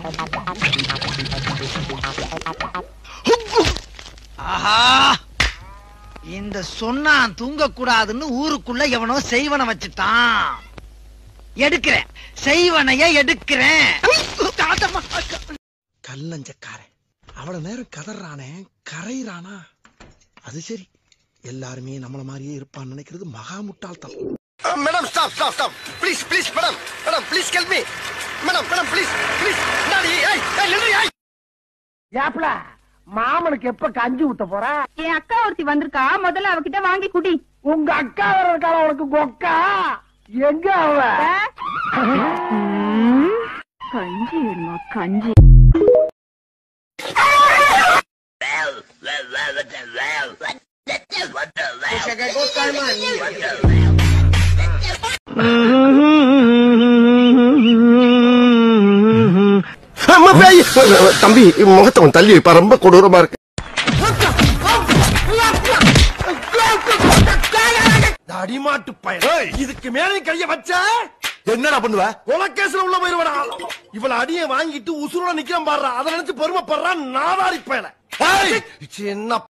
ஆஹா, இந்த சொன்னா தூங்க கூடாதுன்னு ஊருக்குள்ள எவனோ செய்வன வச்சுட்டான். எடுக்கிறேன், செய்வனைய எடுக்கிறேன். கல்லஞ்சக்காரன் அவ்வளவு நேரம் கதறானே, கரையிறானா? அது சரி, எல்லாருமே நம்மள மாதிரியே இருப்பான்னு நினைக்கிறது மகா முட்டாள்தனம். Madam stop stop stop please please madam madam please help me madam madam please please நாடி ஏய் ஏய் நில்லு ஏய் ஏப்ல மாமனுக்கு எப்ப கஞ்சி ஊத்த போற? என் அக்கா ஒருத்தி வந்திருக்கா, முதல்ல அவகிட்ட வாங்கி குடி. உங்க அக்கா வேற இருக்காள உனக்கு கொக்கா? எங்க அவ? கஞ்சி வேணுமா? கஞ்சி தம்பி முகத்தை தள்ளி வைப்பா, ரொம்ப கொடூரமா இருக்கு. அடிமாட்டு பையன், இதுக்கு மேல கைய வச்ச என்னடா பண்ணுவ? உலகேஸ்ல உள்ள போயிருவடா. இவள அடியை வாங்கிட்டு உசுரோட நிக்கிறான் பாடுறா, அதை நினைச்சு பெருமைப்படுறான் நாதாரி பையன. என்ன